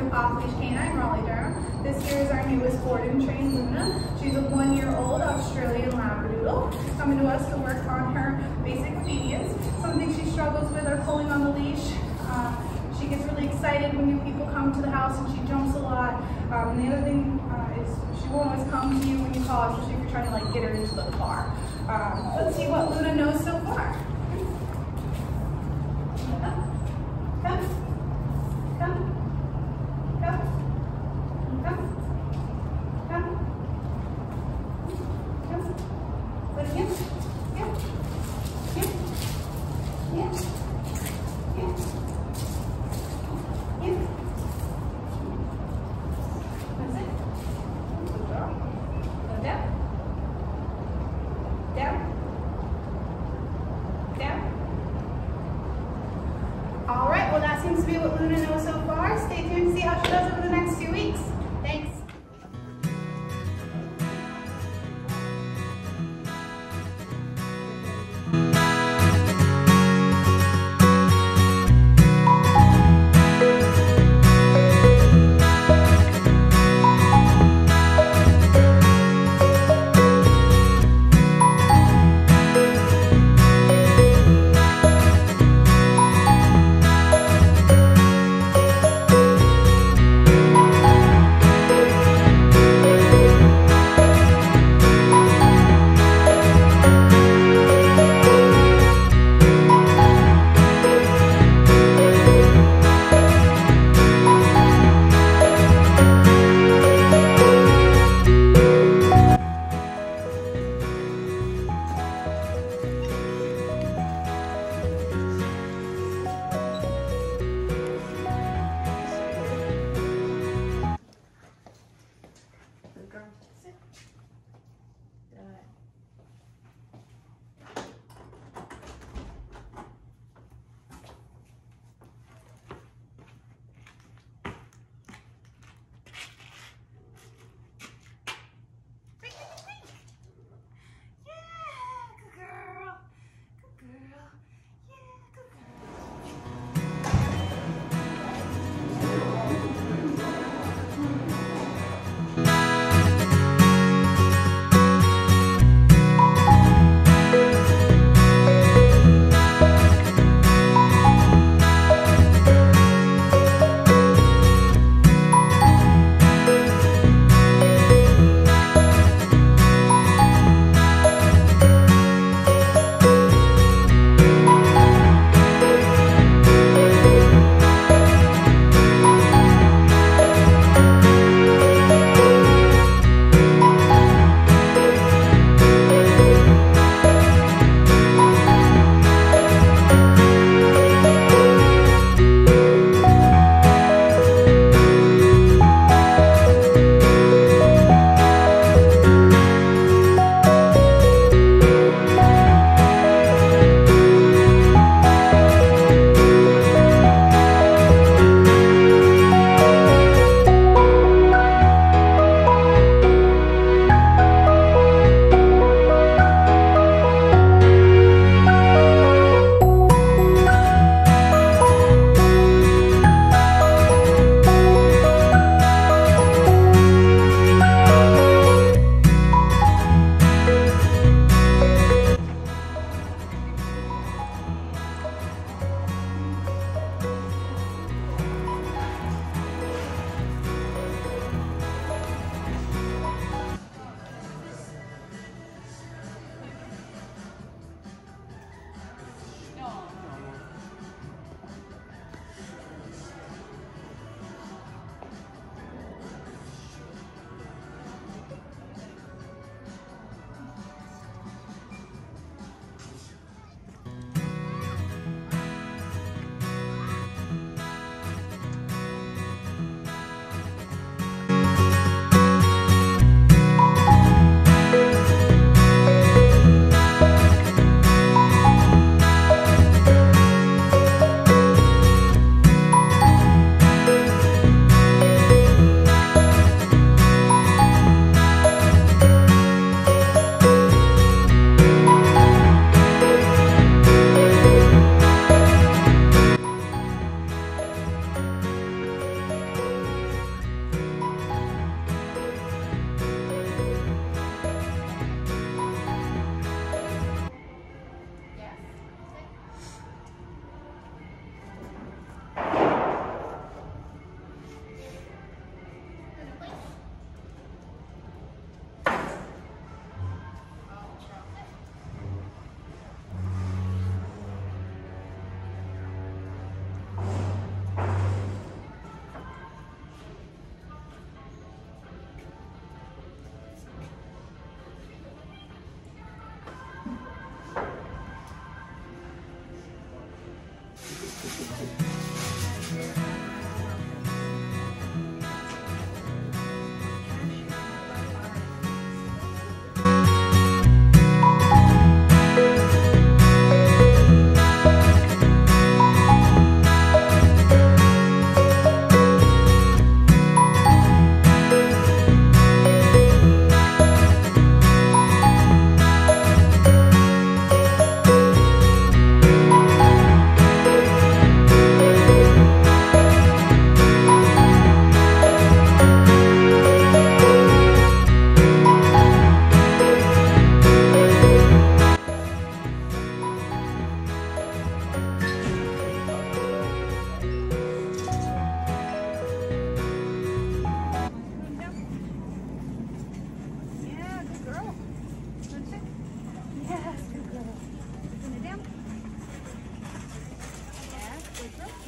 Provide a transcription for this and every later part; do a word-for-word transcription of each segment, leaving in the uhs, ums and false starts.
with off-leash canine Raleigh Durham. This here is our newest board and trained Luna. She's a one-year-old Australian Labradoodle, coming to us to work on her basic obedience. Something she struggles with are pulling on the leash. Uh, she gets really excited when new people come to the house and she jumps a lot. Um, and the other thing uh, is she won't always come to you when you call, especially if you're trying to like get her into the car. Um, let's see what Luna knows so far. Come, come, come, come, come, come. But again, yeah, yeah, yeah, yeah, yeah. That's it. Good job. Go down, down, down. All right, well that seems to be what Luna knows so far. Stay tuned to see how she does over the next two weeks. Thanks.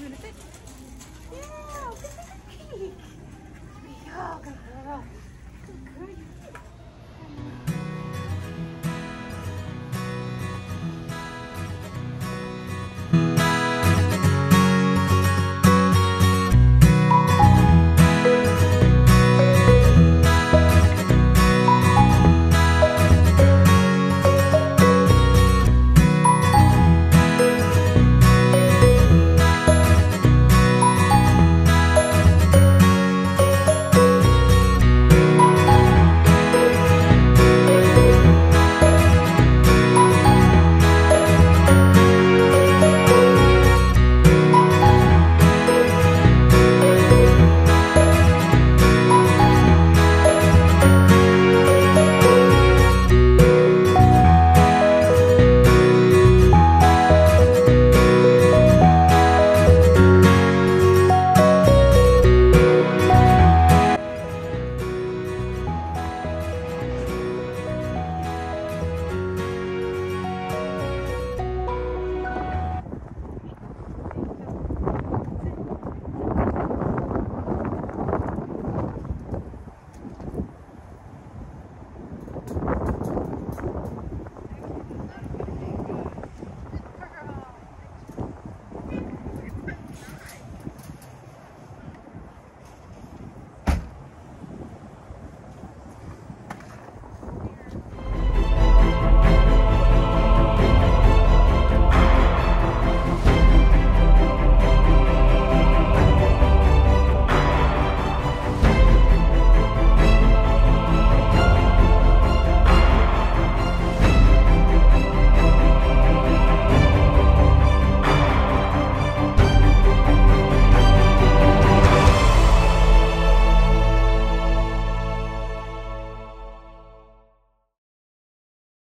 gonna sit. Yeah, look at that peek. Yeah, good girl.